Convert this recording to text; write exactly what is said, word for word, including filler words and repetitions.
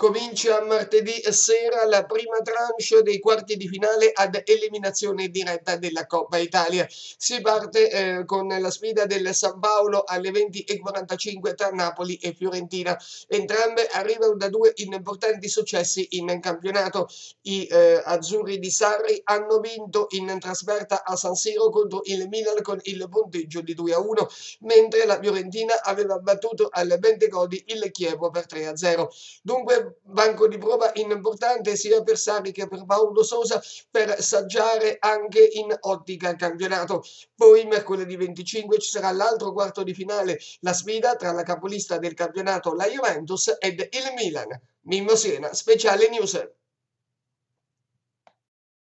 Comincia martedì sera la prima tranche dei quarti di finale ad eliminazione diretta della Coppa Italia. Si parte eh, con la sfida del San Paolo alle venti e quarantacinque tra Napoli e Fiorentina. Entrambe arrivano da due importanti successi in campionato. I eh, azzurri di Sarri hanno vinto in trasferta a San Siro contro il Milan con il punteggio di due a uno, mentre la Fiorentina aveva battuto al Bentegodi il Chievo per tre a zero. Dunque banco di prova importante sia per Sarri che per Paulo Sousa per saggiare anche in ottica campionato. Poi mercoledì venticinque ci sarà l'altro quarto di finale, la sfida tra la capolista del campionato, la Juventus, ed il Milan. Mimmo Siena, speciale news.